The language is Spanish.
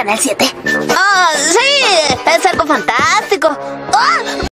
Canal 7. ¡Ah, sí! Es algo fantástico. ¡Ah!